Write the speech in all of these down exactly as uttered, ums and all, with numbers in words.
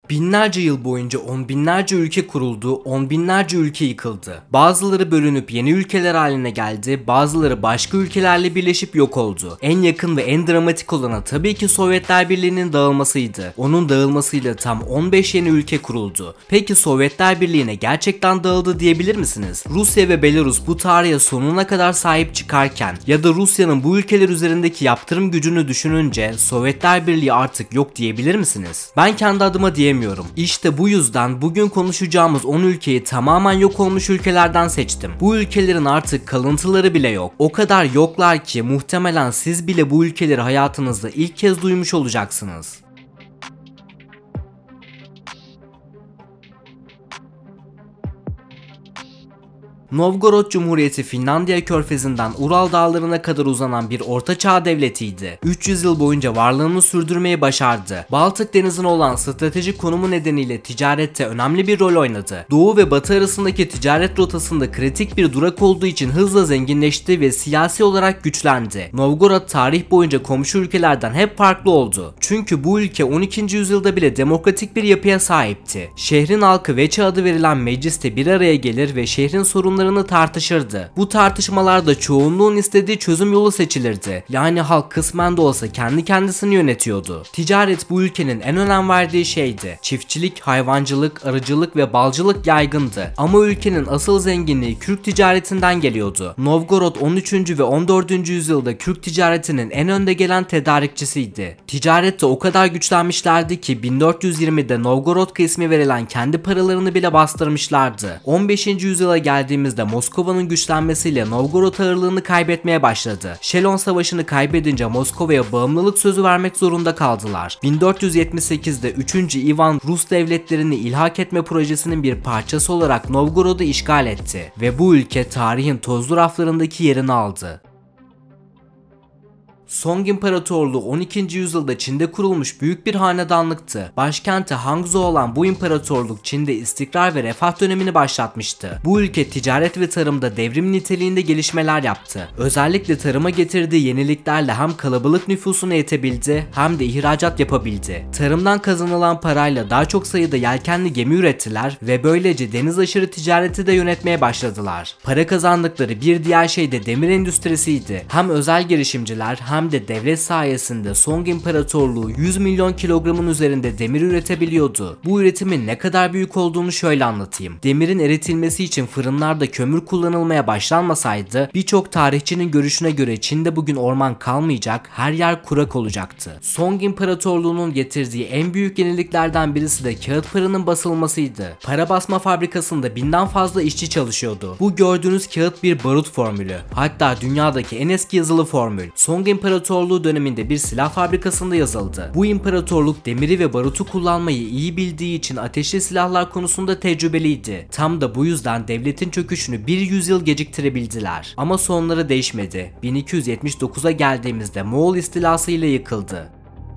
Binlerce yıl boyunca on binlerce ülke kuruldu, on binlerce ülke yıkıldı. Bazıları bölünüp yeni ülkeler haline geldi, bazıları başka ülkelerle birleşip yok oldu. En yakın ve en dramatik olanı tabii ki Sovyetler Birliği'nin dağılmasıydı. Onun dağılmasıyla tam on beş yeni ülke kuruldu. Peki Sovyetler Birliği'ne gerçekten dağıldı diyebilir misiniz? Rusya ve Belarus bu tarihe sonuna kadar sahip çıkarken ya da Rusya'nın bu ülkeler üzerindeki yaptırım gücünü düşününce Sovyetler Birliği artık yok diyebilir misiniz? Ben kendi adıma diyemiyorum. İşte bu yüzden bugün konuşacağımız on ülkeyi tamamen yok olmuş ülkelerden seçtim. Bu ülkelerin artık kalıntıları bile yok. O kadar yoklar ki muhtemelen siz bile bu ülkeleri hayatınızda ilk kez duymuş olacaksınız. Novgorod Cumhuriyeti Finlandiya körfezinden Ural dağlarına kadar uzanan bir ortaçağ devletiydi. üç yüz yıl boyunca varlığını sürdürmeyi başardı. Baltık Denizi'ne olan stratejik konumu nedeniyle ticarette önemli bir rol oynadı. Doğu ve Batı arasındaki ticaret rotasında kritik bir durak olduğu için hızla zenginleşti ve siyasi olarak güçlendi. Novgorod tarih boyunca komşu ülkelerden hep farklı oldu. Çünkü bu ülke on ikinci yüzyılda bile demokratik bir yapıya sahipti. Şehrin halkı Veçe adı verilen mecliste bir araya gelir ve şehrin sorunları tartışırdı. Bu tartışmalarda çoğunluğun istediği çözüm yolu seçilirdi. Yani halk kısmen de olsa kendi kendisini yönetiyordu. Ticaret bu ülkenin en önem verdiği şeydi. Çiftçilik, hayvancılık, arıcılık ve balcılık yaygındı. Ama ülkenin asıl zenginliği Kürk ticaretinden geliyordu. Novgorod on üçüncü ve on dördüncü yüzyılda Kürk ticaretinin en önde gelen tedarikçisiydi. Ticarette o kadar güçlenmişlerdi ki bin dört yüz yirmide Novgorodka ismi verilen kendi paralarını bile bastırmışlardı. on beşinci yüzyıla geldiğimiz Moskova'nın güçlenmesiyle Novgorod ağırlığını kaybetmeye başladı. Şelon Savaşı'nı kaybedince Moskova'ya bağımlılık sözü vermek zorunda kaldılar. bin dört yüz yetmiş sekizde üçüncü Ivan Rus devletlerini ilhak etme projesinin bir parçası olarak Novgorod'u işgal etti ve bu ülke tarihin tozlu raflarındaki yerini aldı. Song İmparatorluğu on ikinci yüzyılda Çin'de kurulmuş büyük bir hanedanlıktı. Başkenti Hangzhou olan bu imparatorluk Çin'de istikrar ve refah dönemini başlatmıştı. Bu ülke ticaret ve tarımda devrim niteliğinde gelişmeler yaptı. Özellikle tarıma getirdiği yeniliklerle hem kalabalık nüfusunu yetebildi hem de ihracat yapabildi. Tarımdan kazanılan parayla daha çok sayıda yelkenli gemi ürettiler ve böylece deniz aşırı ticareti de yönetmeye başladılar. Para kazandıkları bir diğer şey de demir endüstrisiydi. Hem özel girişimciler hem hem de devlet sayesinde Song İmparatorluğu yüz milyon kilogramın üzerinde demir üretebiliyordu. Bu üretimin ne kadar büyük olduğunu şöyle anlatayım. Demirin eritilmesi için fırınlarda kömür kullanılmaya başlanmasaydı birçok tarihçinin görüşüne göre Çin'de bugün orman kalmayacak, her yer kurak olacaktı. Song İmparatorluğu'nun getirdiği en büyük yeniliklerden birisi de kağıt paranın basılmasıydı. Para basma fabrikasında binden fazla işçi çalışıyordu. Bu gördüğünüz kağıt bir barut formülü. Hatta dünyadaki en eski yazılı formül. Song İmparatorluğu İmparatorluğu döneminde bir silah fabrikasında yazıldı. Bu imparatorluk demiri ve barutu kullanmayı iyi bildiği için ateşli silahlar konusunda tecrübeliydi. Tam da bu yüzden devletin çöküşünü bir yüzyıl geciktirebildiler. Ama sonları değişmedi. bin iki yüz yetmiş dokuza geldiğimizde Moğol istilası ile yıkıldı.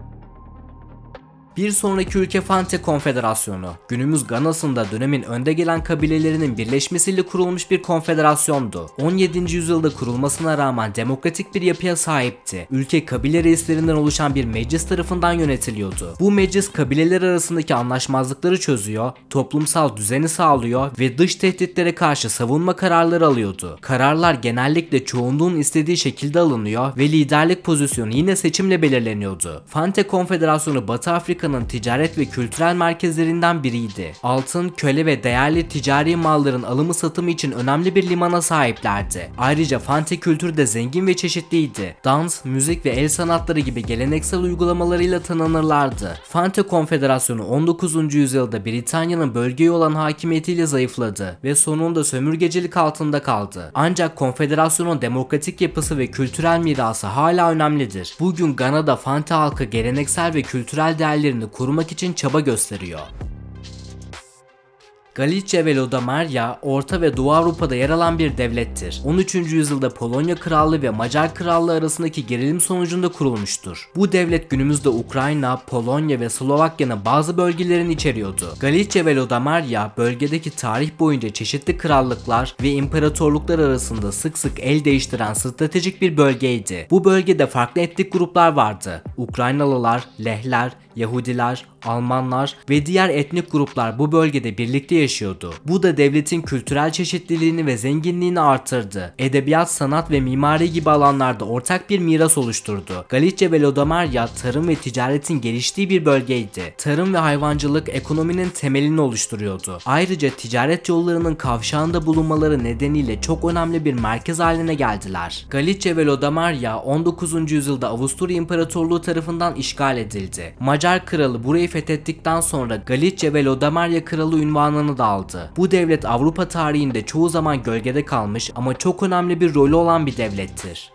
Bir sonraki ülke Fante Konfederasyonu. Günümüz Gana'sında dönemin önde gelen kabilelerinin birleşmesiyle kurulmuş bir konfederasyondu. on yedinci yüzyılda kurulmasına rağmen demokratik bir yapıya sahipti. Ülke kabile reislerinden oluşan bir meclis tarafından yönetiliyordu. Bu meclis kabileler arasındaki anlaşmazlıkları çözüyor, toplumsal düzeni sağlıyor ve dış tehditlere karşı savunma kararları alıyordu. Kararlar genellikle çoğunluğun istediği şekilde alınıyor ve liderlik pozisyonu yine seçimle belirleniyordu. Fante Konfederasyonu Batı Afrika ticaret ve kültürel merkezlerinden biriydi. Altın, köle ve değerli ticari malların alımı satımı için önemli bir limana sahiplerdi. Ayrıca Fante kültürü de zengin ve çeşitliydi. Dans, müzik ve el sanatları gibi geleneksel uygulamalarıyla tanınırlardı. Fante Konfederasyonu on dokuzuncu yüzyılda Britanya'nın bölgeye olan hakimiyetiyle zayıfladı ve sonunda sömürgecilik altında kaldı. Ancak konfederasyonun demokratik yapısı ve kültürel mirası hala önemlidir. Bugün Gana'da Fante halkı geleneksel ve kültürel değerlerini korumak için çaba gösteriyor. Galicia ve Lodomeria, Orta ve Doğu Avrupa'da yer alan bir devlettir. on üçüncü yüzyılda Polonya Krallığı ve Macar Krallığı arasındaki gerilim sonucunda kurulmuştur. Bu devlet günümüzde Ukrayna, Polonya ve Slovakya'nın bazı bölgelerini içeriyordu. Galicia ve Lodomeria, bölgedeki tarih boyunca çeşitli krallıklar ve imparatorluklar arasında sık sık el değiştiren stratejik bir bölgeydi. Bu bölgede farklı etnik gruplar vardı. Ukraynalılar, Lehler, Yahudiler, Almanlar ve diğer etnik gruplar bu bölgede birlikte yaşıyordu. Bu da devletin kültürel çeşitliliğini ve zenginliğini artırdı. Edebiyat, sanat ve mimari gibi alanlarda ortak bir miras oluşturdu. Galicia ve Lodomeria tarım ve ticaretin geliştiği bir bölgeydi. Tarım ve hayvancılık ekonominin temelini oluşturuyordu. Ayrıca ticaret yollarının kavşağında bulunmaları nedeniyle çok önemli bir merkez haline geldiler. Galicia ve Lodomeria on dokuzuncu yüzyılda Avusturya İmparatorluğu tarafından işgal edildi. Macar kralı burayı fethettikten sonra Galicia ve Lodomeria kralı unvanını da aldı. Bu devlet Avrupa tarihinde çoğu zaman gölgede kalmış ama çok önemli bir rolü olan bir devlettir.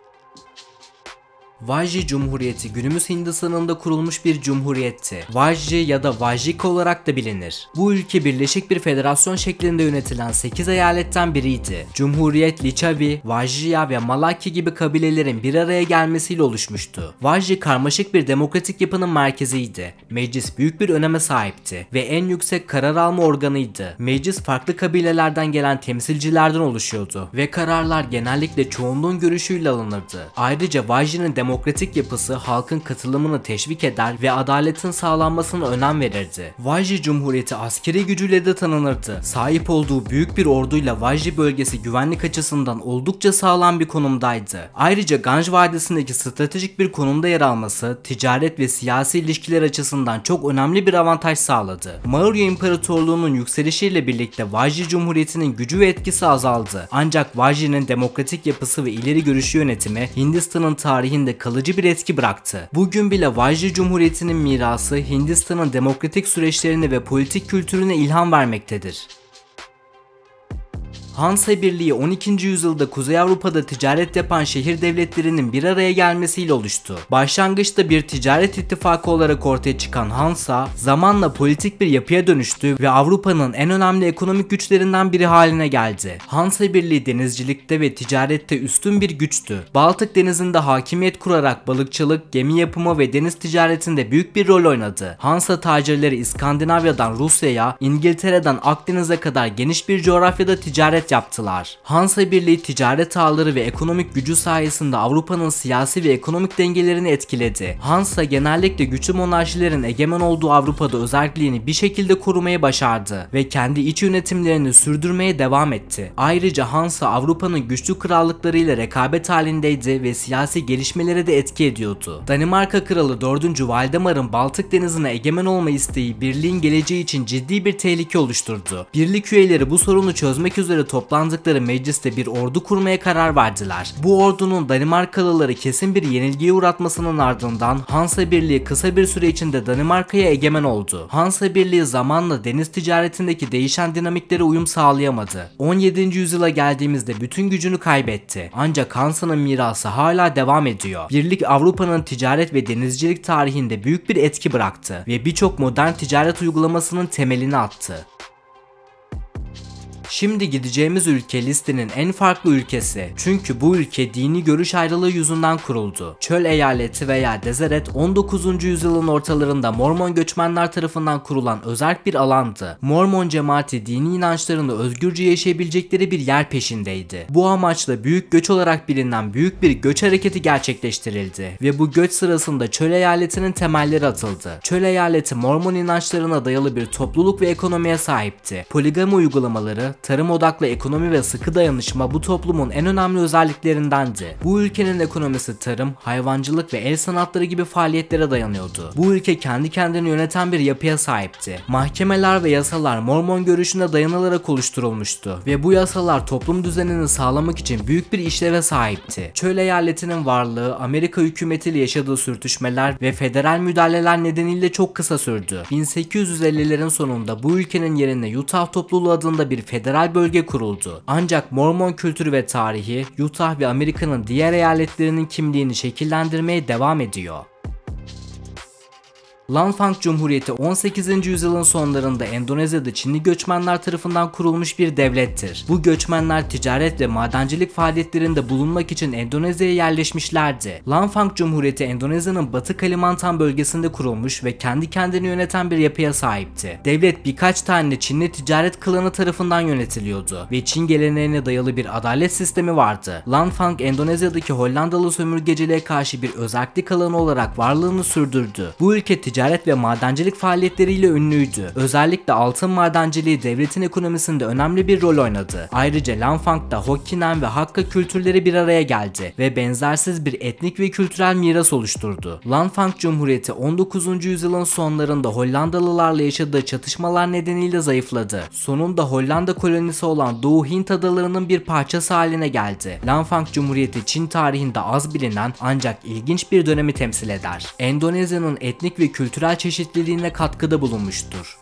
Vajji Cumhuriyeti günümüz Hindistan'ında kurulmuş bir cumhuriyetti. Vajji ya da Vajjik olarak da bilinir. Bu ülke birleşik bir federasyon şeklinde yönetilen sekiz eyaletten biriydi. Cumhuriyet Lichavi, Vajjiya ve Malakya gibi kabilelerin bir araya gelmesiyle oluşmuştu. Vajji karmaşık bir demokratik yapının merkeziydi. Meclis büyük bir öneme sahipti ve en yüksek karar alma organıydı. Meclis farklı kabilelerden gelen temsilcilerden oluşuyordu ve kararlar genellikle çoğunluğun görüşüyle alınırdı. Ayrıca Vajji'nin demokratik yapısı halkın katılımını teşvik eder ve adaletin sağlanmasına önem verirdi. Vajji Cumhuriyeti askeri gücüyle de tanınırdı. Sahip olduğu büyük bir orduyla Vajji bölgesi güvenlik açısından oldukça sağlam bir konumdaydı. Ayrıca Ganj Vadisi'ndeki stratejik bir konumda yer alması, ticaret ve siyasi ilişkiler açısından çok önemli bir avantaj sağladı. Maurya İmparatorluğu'nun yükselişiyle birlikte Vajji Cumhuriyeti'nin gücü ve etkisi azaldı. Ancak Vajji'nin demokratik yapısı ve ileri görüşlü yönetimi Hindistan'ın tarihinde kalıcı bir etki bıraktı. Bugün bile Vajji Cumhuriyeti'nin mirası Hindistan'ın demokratik süreçlerine ve politik kültürüne ilham vermektedir. Hansa Birliği on ikinci yüzyılda Kuzey Avrupa'da ticaret yapan şehir devletlerinin bir araya gelmesiyle oluştu. Başlangıçta bir ticaret ittifakı olarak ortaya çıkan Hansa, zamanla politik bir yapıya dönüştü ve Avrupa'nın en önemli ekonomik güçlerinden biri haline geldi. Hansa Birliği denizcilikte ve ticarette üstün bir güçtü. Baltık Denizi'nde hakimiyet kurarak balıkçılık, gemi yapımı ve deniz ticaretinde büyük bir rol oynadı. Hansa tacirleri İskandinavya'dan Rusya'ya, İngiltere'den Akdeniz'e kadar geniş bir coğrafyada ticaret yaptılar. Hansa Birliği ticaret ağları ve ekonomik gücü sayesinde Avrupa'nın siyasi ve ekonomik dengelerini etkiledi. Hansa genellikle güçlü monarşilerin egemen olduğu Avrupa'da özelliğini bir şekilde korumaya başardı ve kendi iç yönetimlerini sürdürmeye devam etti. Ayrıca Hansa Avrupa'nın güçlü krallıklarıyla rekabet halindeydi ve siyasi gelişmelere de etki ediyordu. Danimarka Kralı dördüncü Valdemar'ın Baltık Denizi'ne egemen olma isteği birliğin geleceği için ciddi bir tehlike oluşturdu. Birlik üyeleri bu sorunu çözmek üzere toplandıkları mecliste bir ordu kurmaya karar verdiler. Bu ordunun Danimarkalıları kesin bir yenilgiye uğratmasının ardından Hansa Birliği kısa bir süre içinde Danimarka'ya egemen oldu. Hansa Birliği zamanla deniz ticaretindeki değişen dinamiklere uyum sağlayamadı. on yedinci yüzyıla geldiğimizde bütün gücünü kaybetti. Ancak Hansa'nın mirası hala devam ediyor. Birlik Avrupa'nın ticaret ve denizcilik tarihinde büyük bir etki bıraktı ve birçok modern ticaret uygulamasının temelini attı. Şimdi gideceğimiz ülke listenin en farklı ülkesi. Çünkü bu ülke dini görüş ayrılığı yüzünden kuruldu. Çöl eyaleti veya Deseret on dokuzuncu yüzyılın ortalarında Mormon göçmenler tarafından kurulan özerk bir alandı. Mormon cemaati dini inançlarını özgürce yaşayabilecekleri bir yer peşindeydi. Bu amaçla büyük göç olarak bilinen büyük bir göç hareketi gerçekleştirildi ve bu göç sırasında Çöl eyaletinin temelleri atıldı. Çöl eyaleti Mormon inançlarına dayalı bir topluluk ve ekonomiye sahipti. Poligami uygulamaları, tarım odaklı ekonomi ve sıkı dayanışma bu toplumun en önemli özelliklerindendi. Bu ülkenin ekonomisi tarım, hayvancılık ve el sanatları gibi faaliyetlere dayanıyordu. Bu ülke kendi kendini yöneten bir yapıya sahipti. Mahkemeler ve yasalar Mormon görüşüne dayanılarak oluşturulmuştu ve bu yasalar toplum düzenini sağlamak için büyük bir işleve sahipti. Çöl eyaletinin varlığı Amerika hükümetiyle yaşadığı sürtüşmeler ve federal müdahaleler nedeniyle çok kısa sürdü. bin sekiz yüz ellilerin sonunda bu ülkenin yerine Utah topluluğu adında bir federal bölge kuruldu. Ancak Mormon kültürü ve tarihi Utah ve Amerika'nın diğer eyaletlerinin kimliğini şekillendirmeye devam ediyor. Lanfang Cumhuriyeti on sekizinci yüzyılın sonlarında Endonezya'da Çinli göçmenler tarafından kurulmuş bir devlettir. Bu göçmenler ticaret ve madencilik faaliyetlerinde bulunmak için Endonezya'ya yerleşmişlerdi. Lanfang Cumhuriyeti Endonezya'nın Batı Kalimantan bölgesinde kurulmuş ve kendi kendini yöneten bir yapıya sahipti. Devlet birkaç tane Çinli ticaret klanı tarafından yönetiliyordu ve Çin geleneğine dayalı bir adalet sistemi vardı. Lanfang Endonezya'daki Hollandalı sömürgeciliğe karşı bir özellik alanı olarak varlığını sürdürdü. Bu ülke ticaret ticaret ve madencilik faaliyetleriyle ünlüydü. Özellikle altın madenciliği devletin ekonomisinde önemli bir rol oynadı. Ayrıca Lanfang'da Hokkien ve Hakka kültürleri bir araya geldi ve benzersiz bir etnik ve kültürel miras oluşturdu. Lanfang Cumhuriyeti on dokuzuncu yüzyılın sonlarında Hollandalılarla yaşadığı çatışmalar nedeniyle zayıfladı. Sonunda Hollanda kolonisi olan Doğu Hint adalarının bir parçası haline geldi. Lanfang Cumhuriyeti Çin tarihinde az bilinen ancak ilginç bir dönemi temsil eder. Endonezya'nın etnik ve kültürel çeşitliliğine katkıda bulunmuştur.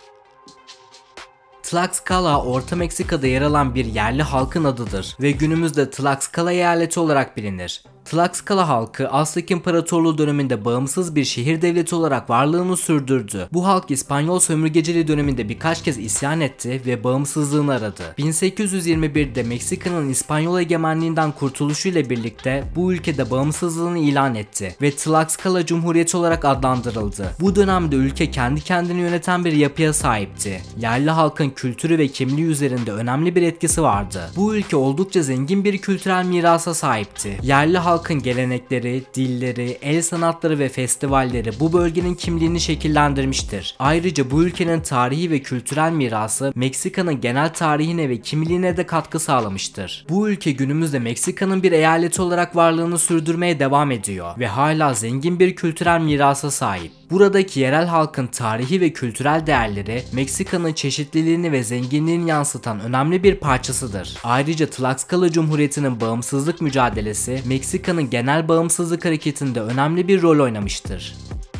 Tlaxcala, Orta Meksika'da yer alan bir yerli halkın adıdır ve günümüzde Tlaxcala eyaleti olarak bilinir. Tlaxcala halkı Aztek İmparatorluğu döneminde bağımsız bir şehir devleti olarak varlığını sürdürdü. Bu halk İspanyol sömürgeciliği döneminde birkaç kez isyan etti ve bağımsızlığını aradı. bin sekiz yüz yirmi bir'de Meksika'nın İspanyol egemenliğinden kurtuluşuyla birlikte bu ülkede bağımsızlığını ilan etti ve Tlaxcala Cumhuriyeti olarak adlandırıldı. Bu dönemde ülke kendi kendini yöneten bir yapıya sahipti. Yerli halkın kültürü ve kimliği üzerinde önemli bir etkisi vardı. Bu ülke oldukça zengin bir kültürel mirasa sahipti. Yerli halk Halkın gelenekleri, dilleri, el sanatları ve festivalleri bu bölgenin kimliğini şekillendirmiştir. Ayrıca bu ülkenin tarihi ve kültürel mirası Meksika'nın genel tarihine ve kimliğine de katkı sağlamıştır. Bu ülke günümüzde Meksika'nın bir eyaleti olarak varlığını sürdürmeye devam ediyor ve hala zengin bir kültürel mirasa sahip. Buradaki yerel halkın tarihi ve kültürel değerleri Meksika'nın çeşitliliğini ve zenginliğini yansıtan önemli bir parçasıdır. Ayrıca Tlaxcala Cumhuriyeti'nin bağımsızlık mücadelesi Meksika'nın genel bağımsızlık hareketinde önemli bir rol oynamıştır.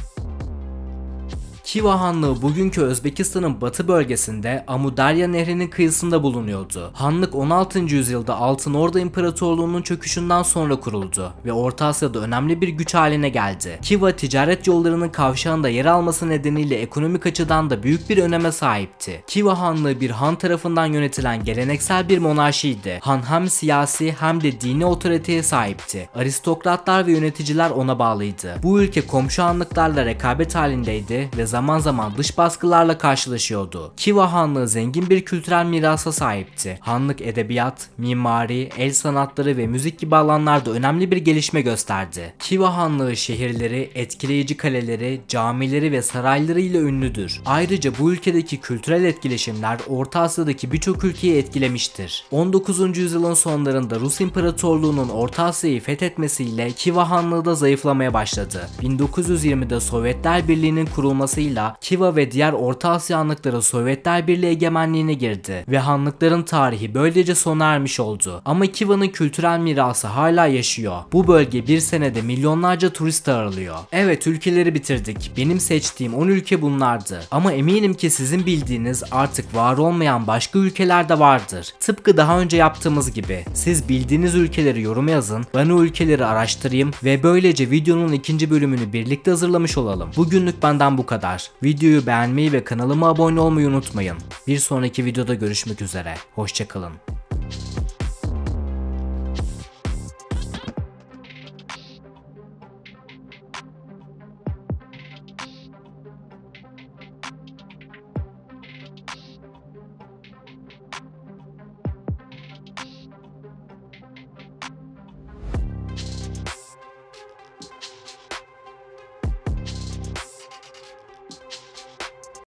Khiva Hanlığı bugünkü Özbekistan'ın batı bölgesinde Amudarya Nehri'nin kıyısında bulunuyordu. Hanlık on altıncı yüzyılda Altın Orda İmparatorluğu'nun çöküşünden sonra kuruldu ve Orta Asya'da önemli bir güç haline geldi. Khiva ticaret yollarının kavşağında yer alması nedeniyle ekonomik açıdan da büyük bir öneme sahipti. Khiva Hanlığı bir han tarafından yönetilen geleneksel bir monarşiydi. Han hem siyasi hem de dini otoriteye sahipti. Aristokratlar ve yöneticiler ona bağlıydı. Bu ülke komşu hanlıklarla rekabet halindeydi ve zaman zaman dış baskılarla karşılaşıyordu. Khiva Hanlığı zengin bir kültürel mirasa sahipti. Hanlık edebiyat, mimari, el sanatları ve müzik gibi alanlarda önemli bir gelişme gösterdi. Khiva Hanlığı şehirleri, etkileyici kaleleri, camileri ve sarayları ile ünlüdür. Ayrıca bu ülkedeki kültürel etkileşimler Orta Asya'daki birçok ülkeyi etkilemiştir. on dokuzuncu yüzyılın sonlarında Rus İmparatorluğu'nun Orta Asya'yı fethetmesiyle Khiva Hanlığı da zayıflamaya başladı. bin dokuz yüz yirmi'de Sovyetler Birliği'nin kurulmasıyla Khiva ve diğer Orta Asya hanlıkları Sovyetler Birliği egemenliğine girdi ve hanlıkların tarihi böylece sona ermiş oldu. Ama Khiva'nın kültürel mirası hala yaşıyor. Bu bölge bir senede milyonlarca turist ağırlıyor. Evet, ülkeleri bitirdik. Benim seçtiğim on ülke bunlardı. Ama eminim ki sizin bildiğiniz artık var olmayan başka ülkeler de vardır. Tıpkı daha önce yaptığımız gibi. Siz bildiğiniz ülkeleri yoruma yazın, ben o ülkeleri araştırayım ve böylece videonun ikinci bölümünü birlikte hazırlamış olalım. Bugünlük benden bu kadar. Videoyu beğenmeyi ve kanalıma abone olmayı unutmayın. Bir sonraki videoda görüşmek üzere. Hoşça kalın.